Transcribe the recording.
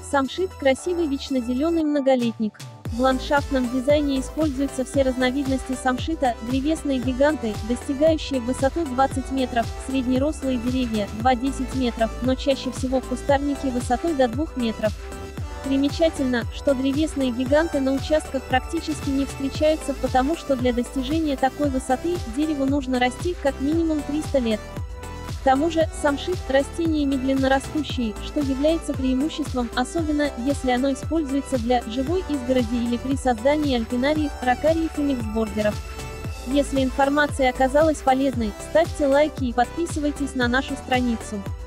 Самшит – красивый вечнозеленый многолетник. В ландшафтном дизайне используются все разновидности самшита: древесные гиганты, достигающие в высоту 20 метров, среднерослые деревья – 2–10 метров, но чаще всего кустарники высотой до 2 метров. Примечательно, что древесные гиганты на участках практически не встречаются, потому что для достижения такой высоты дереву нужно расти как минимум 300 лет. К тому же, самшит – растение медленно растущее, что является преимуществом, особенно если оно используется для живой изгороди или при создании альпинариев, рокариев и миксбордеров. Если информация оказалась полезной, ставьте лайки и подписывайтесь на нашу страницу.